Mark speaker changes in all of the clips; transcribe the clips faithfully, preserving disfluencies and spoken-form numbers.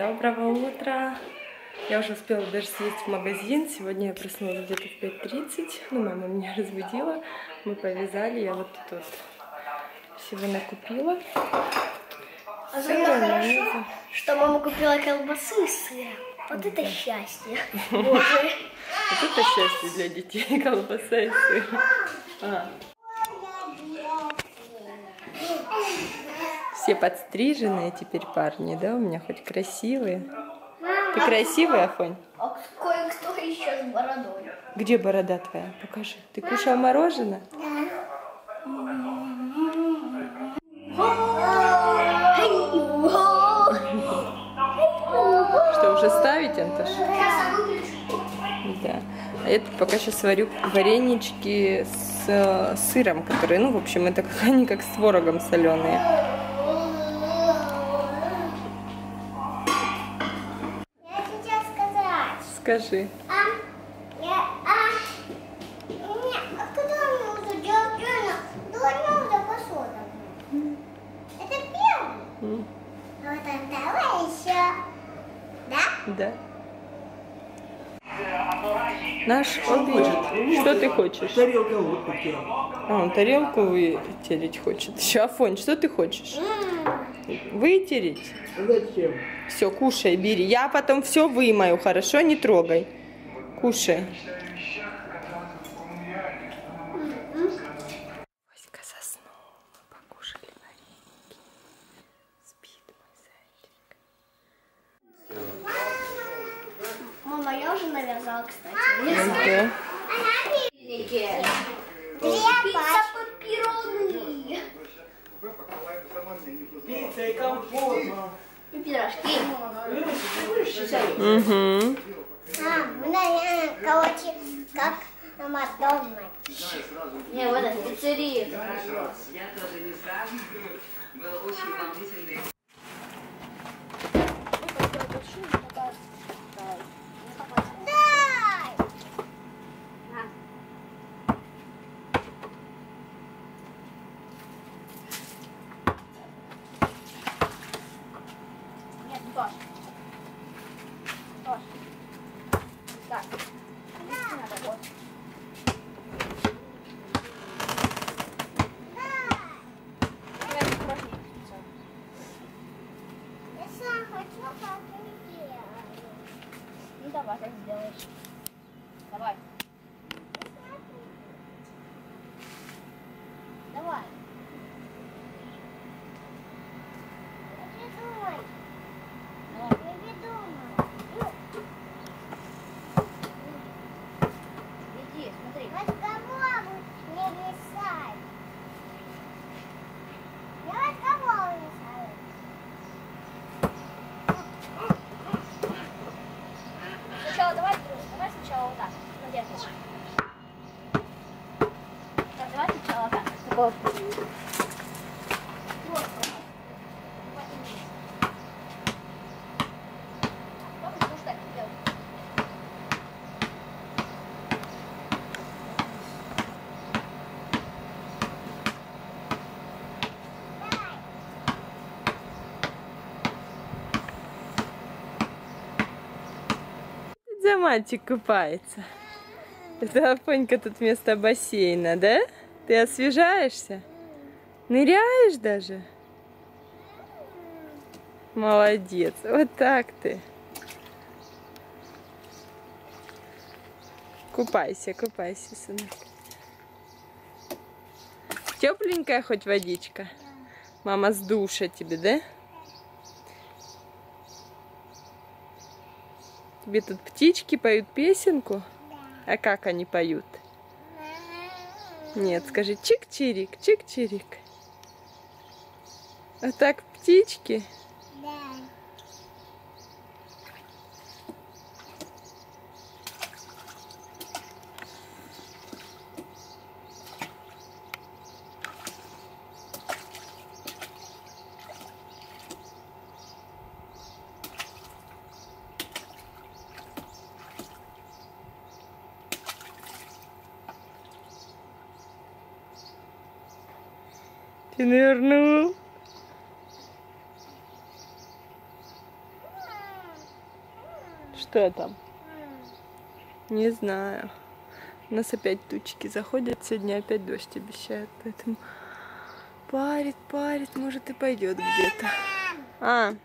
Speaker 1: Доброго утра! Я уже успела даже съездить в магазин. Сегодня я проснулась где-то в пять тридцать. Ну, мама меня разбудила. Мы повязали. Я вот тут вот всего накупила.
Speaker 2: А это хорошо, что мама купила колбасы и сыр. Вот это счастье. Боже.
Speaker 1: Вот это счастье для детей. Колбаса и сыр. А. Все подстриженные теперь парни, да? У меня хоть красивые. Ты красивый, Афонь?
Speaker 2: А кое-кто еще с бородой.
Speaker 1: Где борода твоя? Покажи. Ты кушал мороженое? Что, уже ставить, Антош? Да. А я тут пока сейчас варю варенички с э, сыром, которые, ну, в общем, это как они как с творогом соленые.
Speaker 2: Я сейчас сказать.
Speaker 1: Скажи.
Speaker 2: А, я, а, не, а когда мне уже делать рано? Два дня посуда. Это первый.
Speaker 1: Mm.
Speaker 2: А вот второй еще. Да?
Speaker 1: Да. Наш обед. Что ты хочешь?
Speaker 3: Тарелка вот такая.
Speaker 1: А, он тарелку вытереть хочет. Еще, Афонь, что ты хочешь? Вытереть?
Speaker 3: Зачем?
Speaker 1: Все, кушай, бери. Я потом все вымою, хорошо? Не трогай. Кушай. Васька заснул. Мы покушали вареники. Спит мой зайчик.
Speaker 2: Мама, я уже навязала, кстати.
Speaker 1: Okay.
Speaker 2: Пицца пепперони.
Speaker 3: Пицца и компот.
Speaker 2: И пирожки.
Speaker 1: Угу.
Speaker 2: А, наверное, короче, как на Макдональдсе. Не, вот это пиццерия.
Speaker 4: Я тоже не сразу. Был очень волнительный.
Speaker 2: Дай! Нет, Тош. Тош. Так. Не надо, вот. Я не прошу. Я сам хочу, как ты делаешь. Ну давай, как сделаешь. Давай. Давай. Не придумай. Не придумай. Иди, смотри. Разговор не мешай. Я разговор мешаю. Сначала давай, давай сначала вот так. Ну, держи. Так, давай сначала так. Такого. Вот. Давай вниз. Помнишь, что так делать?
Speaker 1: За мальчик купается. Это Афонька тут вместо бассейна, да? Ты освежаешься? Ныряешь даже? Молодец. Вот так ты. Купайся, купайся, сынок. Тепленькая хоть водичка? Мама с душа тебе, да? Тебе тут птички поют песенку? А как они поют? Нет, скажи чик-чирик, чик-чирик. А так птички?
Speaker 2: Да.
Speaker 1: Ты нырнул? Что там? Не знаю. У нас опять тучки заходят. Сегодня опять дождь обещают. Поэтому парит, парит. Может и пойдет где-то. А.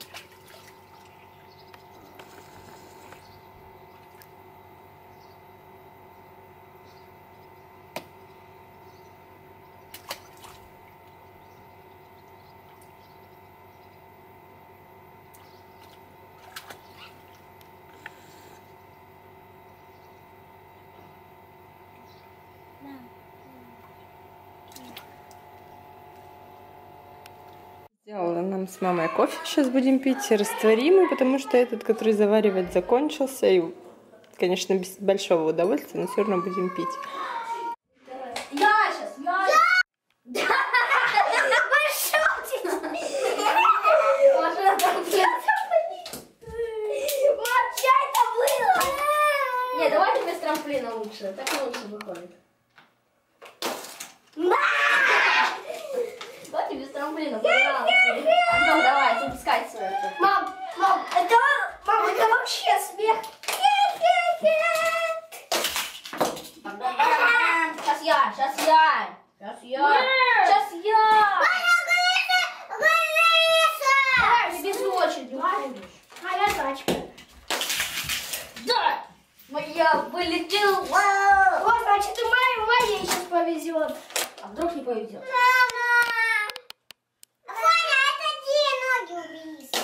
Speaker 1: Сделала нам с мамой кофе, сейчас будем пить, растворимый, потому что этот, который заваривать, закончился. И, конечно, без большого удовольствия, но все равно будем пить.
Speaker 2: Я сейчас, я... Я...
Speaker 5: Не, давайте без трамплина лучше, так лучше выходит. Давайте без трамплина, пожалуйста. Антон, давай, запускай свой.
Speaker 2: Мам, мам, это, мам, это вообще смех.
Speaker 5: Сейчас я, сейчас я, сейчас я, сейчас я. Ты без очереди уходишь.
Speaker 2: А я тачка.
Speaker 5: Да! Моя вылетела!
Speaker 2: Вот, значит, и моей, моей сейчас повезет.
Speaker 5: А вдруг не повезет?
Speaker 2: Мама! Ваня, это где ноги убийства?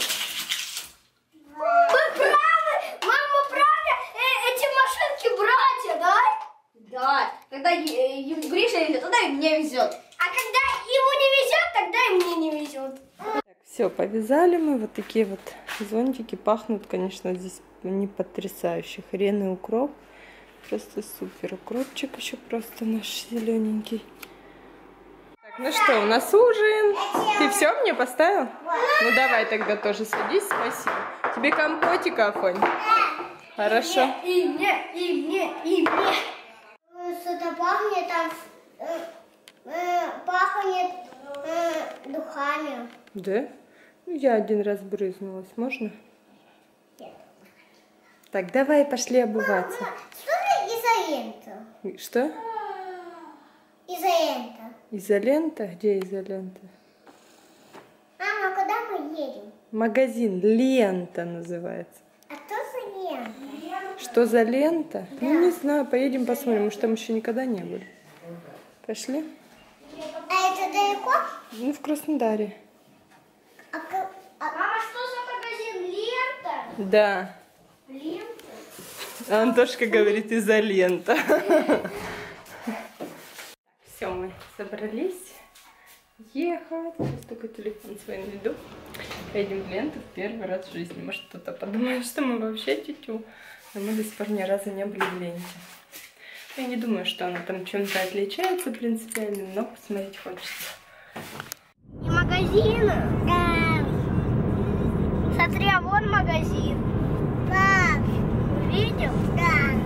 Speaker 2: Вы правы! Мама правда! Э, эти машинки братья, да?
Speaker 5: Да. Когда е- ему Гриша везет, тогда и мне везет.
Speaker 2: А когда ему не везет, тогда и мне не везет.
Speaker 1: Все, повязали мы. Вот такие вот зонтики. Пахнут, конечно, здесь не потрясающе. Хрен и укроп. Просто супер. Укропчик еще просто наш зелененький. Так, ну что, у нас ужин. Ты все мне поставил? Ну давай тогда тоже садись, спасибо. Тебе компотик, Афонь? Хорошо.
Speaker 2: И мне, и мне, и мне. Что-то пахнет там, э, э, пахнет э, духами.
Speaker 1: Да? Ну, я один раз брызнулась. Можно?
Speaker 2: Нет.
Speaker 1: Так, давай, пошли обуваться.
Speaker 2: Что за изолента?
Speaker 1: Что?
Speaker 2: Изолента.
Speaker 1: Изолента? Где изолента?
Speaker 2: Мама, куда мы едем?
Speaker 1: Магазин. Лента называется.
Speaker 2: А что за лента?
Speaker 1: Что за лента? Ну, не знаю. Поедем посмотрим. Может, там еще никогда не были. Пошли?
Speaker 2: А это далеко?
Speaker 1: Ну, в Краснодаре.
Speaker 2: А, ка- а- Мама, что за магазин? Лента?
Speaker 1: Да.
Speaker 2: Лента?
Speaker 1: Антошка говорит, изолента. Все, мы собрались ехать. Сейчас только телефон свой найду. Поедем в Ленту в первый раз в жизни. Может, кто-то подумает, что мы вообще тютю. Но мы до сих пор ни разу не были в Ленте. Я не думаю, что она там чем-то отличается принципиально, но посмотреть хочется.
Speaker 2: И магазин. Да. Смотри, а вон магазин. Пап, видел? Да.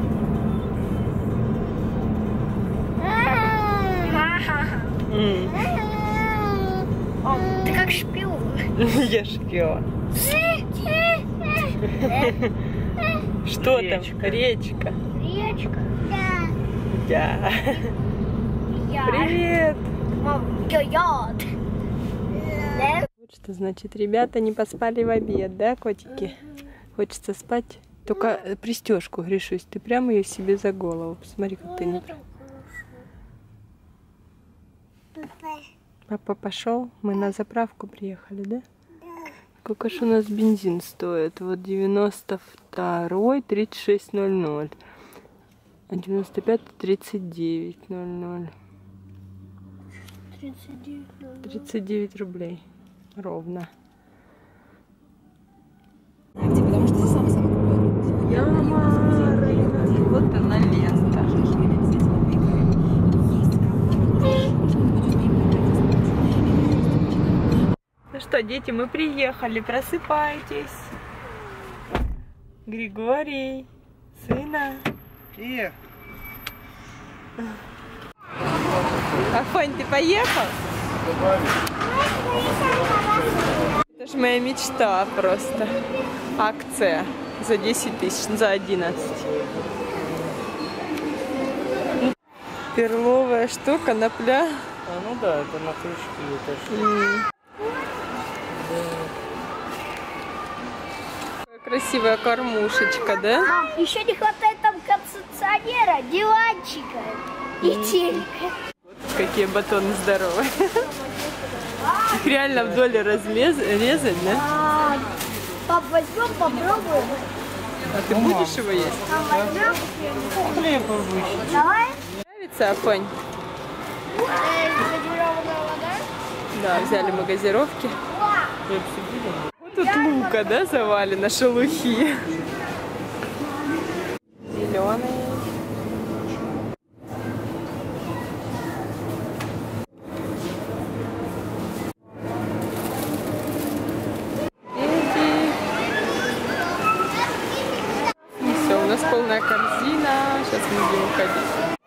Speaker 2: О, ты как шпион.
Speaker 1: Я шпион. Что там? Речка.
Speaker 2: Речка. Да.
Speaker 1: Да.
Speaker 2: Я.
Speaker 1: Привет.
Speaker 2: Мам, я яд. Да?
Speaker 1: Вот что значит, ребята не поспали в обед, да, котики? Хочется спать. Только пристежку, Гришусь, ты прямо ее себе за голову. Посмотри, как ты не... Папа пошел, мы на заправку приехали, да?
Speaker 2: Да.
Speaker 1: Сколько ж у нас бензин стоит? Вот девяносто второй, тридцать шесть ноль ноль. А девяносто пятый, тридцать девять ноль ноль.
Speaker 2: тридцать девять ноль ноль.
Speaker 1: тридцать девять рублей. Ровно.
Speaker 6: Потому что ты сам сам купил.
Speaker 1: Вот она лента. Ну что, дети, мы приехали, просыпайтесь. Григорий, сына.
Speaker 3: Привет.
Speaker 1: Афонь, ты поехал? Это ж моя мечта просто. Акция. За десять тысяч, за одиннадцать. Перловая штука, конопля.
Speaker 3: А, ну да, это на крышке это
Speaker 1: М. Красивая кормушечка, да?
Speaker 2: Мам, еще не хватает там кондиционера, диванчика и телека.
Speaker 1: Какие батоны здоровые. Их реально вдоль разрезать, да?
Speaker 2: Пап, возьмем, попробуем.
Speaker 1: А ты будешь его есть?
Speaker 2: Мам, возьмем.
Speaker 3: хлеб обычный.
Speaker 2: Давай.
Speaker 1: Нравится, Афонь?
Speaker 2: Э, газированная вода.
Speaker 1: Да, взяли мы газировки.
Speaker 3: Хлеб себе.
Speaker 1: Вот тут лука, да, завалена, шелухи. Зеленый. Все, у нас полная корзина. Сейчас мы будем уходить.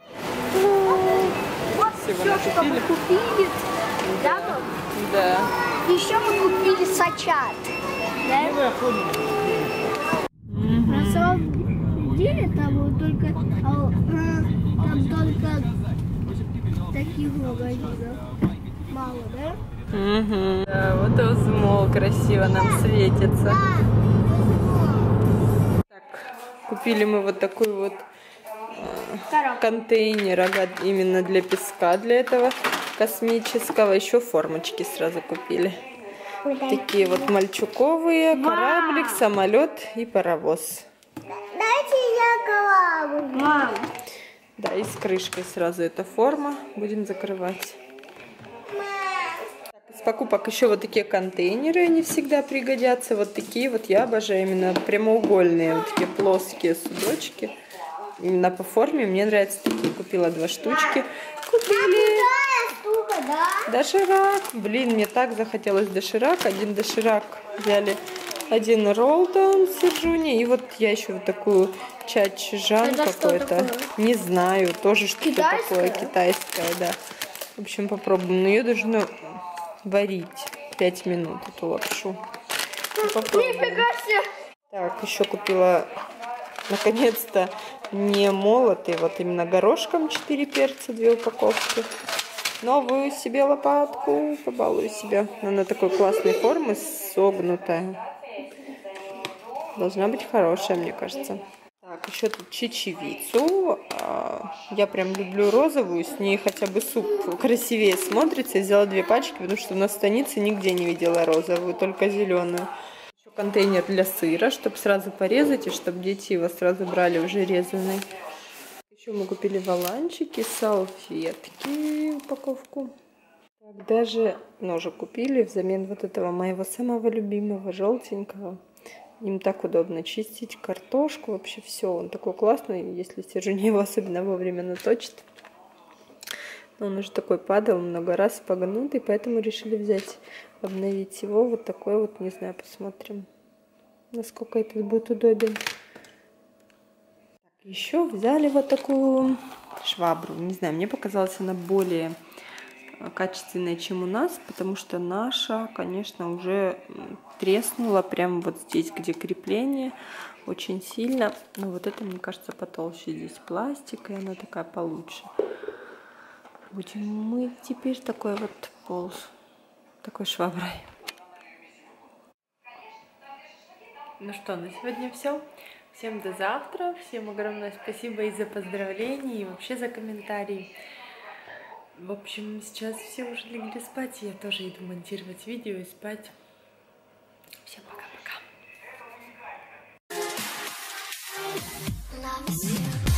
Speaker 1: Всего накупили.
Speaker 2: Купили. Да, пап?
Speaker 1: Да.
Speaker 2: Еще мы купили сачат. Да? На самом деле там вот только, а, а, там только таких магазинов мало, да?
Speaker 1: Угу. Да, вот озмол красиво нам светится. Так, купили мы вот такой вот э, контейнер ага, именно для песка, для этого космического. Еще формочки сразу купили. Такие вот мальчуковые, кораблик, самолет и паровоз.
Speaker 2: Дайте я голову. Мам.
Speaker 1: Да, и с крышкой сразу эта форма. Будем закрывать. Так, из покупок еще вот такие контейнеры, они всегда пригодятся. Вот такие вот я обожаю, именно прямоугольные, вот такие плоские судочки. Именно по форме мне нравятся такие. Купила два штучки. Купили
Speaker 2: Штука, да?
Speaker 1: доширак. Блин, мне так захотелось доширак. Один доширак взяли. Один роллтон сержуни. И вот я еще вот такую чачжан какой-то. Не знаю, тоже что-то такое китайское, да. В общем, попробуем. Но ее должно варить пять минут, эту лапшу. Попробуем. Так, еще купила, наконец-то, не молотый, вот именно горошком четыре перца, две упаковки. Новую себе лопатку, побалую себя. Она такой классной формы, согнутая. Должна быть хорошая, мне кажется. Так, еще тут чечевицу. Я прям люблю розовую, с ней хотя бы суп красивее смотрится. Я взяла две пачки, потому что у нас в станице нигде не видела розовую, только зеленую. Еще контейнер для сыра, чтобы сразу порезать, и чтобы дети его сразу брали уже резанный. Еще мы купили валанчики, салфетки, упаковку. Так, даже ножик купили взамен вот этого моего самого любимого, желтенького. Им так удобно чистить картошку, вообще все. Он такой классный, если Сержуня его особенно вовремя наточит. Но он уже такой падал много раз, погнутый, поэтому решили взять, обновить его. Вот такой вот, не знаю, посмотрим, насколько этот будет удобен. Еще взяли вот такую швабру. Не знаю, мне показалось, она более качественная, чем у нас, потому что наша, конечно, уже треснула прямо вот здесь, где крепление, очень сильно. Но вот это, мне кажется, потолще. Здесь пластик, и она такая получше. Будем мыть теперь такой вот пол, такой шваброй. Ну что, на сегодня все. Всем до завтра. Всем огромное спасибо и за поздравления, и вообще за комментарии. В общем, сейчас все уже легли спать. Я тоже иду монтировать видео и спать. Всем пока-пока.